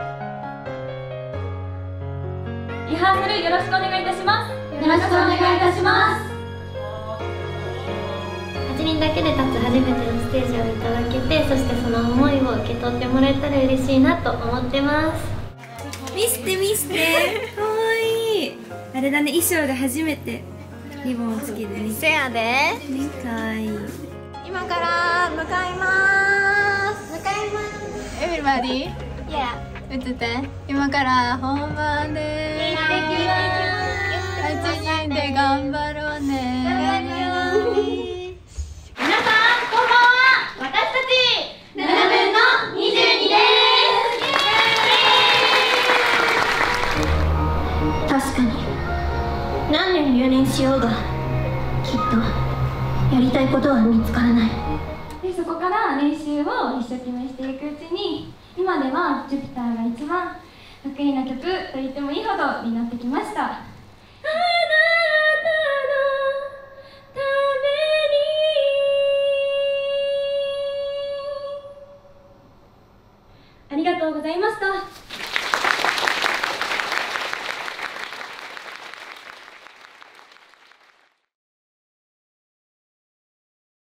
リハーサルよろしくお願いいたします。 よろしくお願いいたします。 8人だけで立つ初めてのステージをいただけて、そしてその思いを受け取ってもらえたら嬉しいなと思ってます。 見せて見せてかわいい。あれだね、衣装で初めてリボンをつけてみせやで。 かわいい。 今から向かいます。向かいます。Everybody? Yeah. 映って今から本番でーす。行ってきます。8人で頑張ろうね。頑張るよ。 皆さんこんばんは。私たち7分の22です。確かに何年留年しようがきっとやりたいことは見つからない。でそこから練習を一生懸命していくうちに、今ではジュピターが一番得意な曲と言ってもいいほどになってきました。あなたのためにありがとうございました。